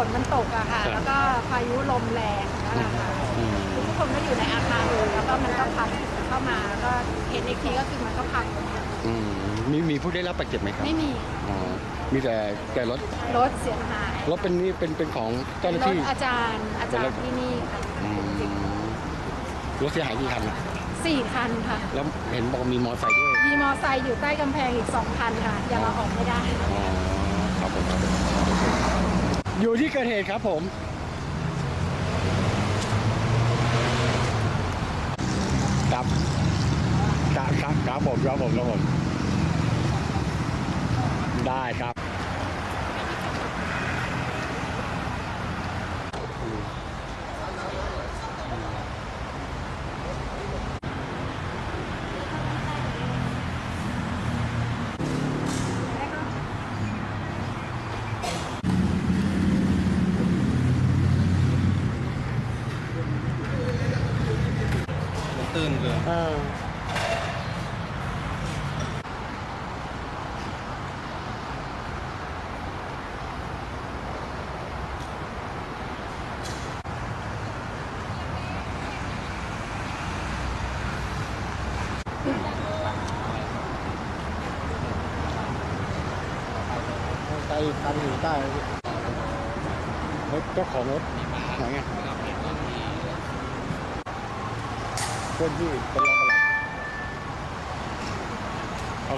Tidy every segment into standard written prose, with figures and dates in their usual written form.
นมันตกอะค่ะแล้วก็พายุลมแรงนะคะทุกคนก็อยู่ในอาคารเลยแล้วก็มันก็พังเข้ามาก็เห็นอีกทีก็คือมันก็พังมีผู้ได้รับบาดเจ็บไหมครับไม่มีมีแต่รถเสียหายรถเป็นของเจ้าหน้าที่อาจารย์ที่นี่ค่ะรถเสียหายกี่คัน 4 คันค่ะแล้วเห็นบอกมีมอเตอร์ไซค์ด้วยมีมอเตอร์ไซค์อยู่ใต้กำแพงอีก2 คันค่ะยังเอาออกไม่ได้ครับผมอยู่ที่เกิดเหตุครับผมครับผมได้ครับตื่นเกินใต้คันอยู่ใต้รถเจ้าของรถไหนอ่ะเพื่อนที่เป็นรองประหลัดเอา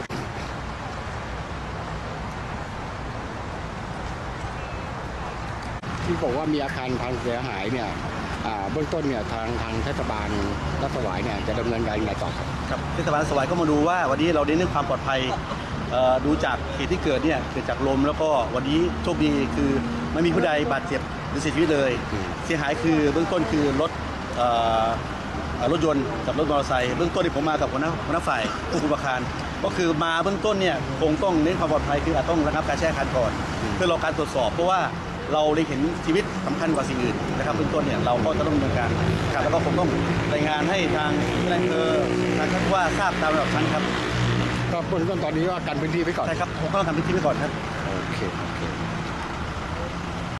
ที่บอกว่ามีอาคารพังเสียหายเนี่ยเบื้องต้นเนี่ยทางเทศบาลรัศวายเนี่ยจะดำเนินการอย่างไรต่อครับเทศบาลรัศวายก็มาดูว่าวันนี้เราเน้นความปลอดภัยดูจากเหตุที่เกิดเนี่ยเกิดจากลมแล้วก็วันนี้โชคดีคือไม่มีผู้ใดบาดเจ็บหรือเสียชีวิตเลยเสียหายคือเบื้องต้นคือรถยนต์กับรถมอเตอร์ไซค์เบื้องต้นที่ผมมากับหัวหน้าฝ่ายควบคุมอาคารก็คือมาเบื้องต้นเนี่ยคงต้องเน้นความปลอดภัยคืออาจต้องระงับการแช่อาคารก่อนเพื่อรอการตรวจสอบเพราะว่าเราได้เห็นชีวิตสำคัญกว่าสิ่งอื่นนะครับเบื้องต้นเนี่ยเราก็จะต้องดำเนินการครับแล้วก็คงต้องรายงานให้ทางทางท่านว่าทราบตามระดับชั้นครับก็เบื้องต้นตอนนี้ว่ากันพื้นที่ไว้ก่อนใช่ครับผมก็ต้องทำพื้นที่ไว้ก่อนครับโอเค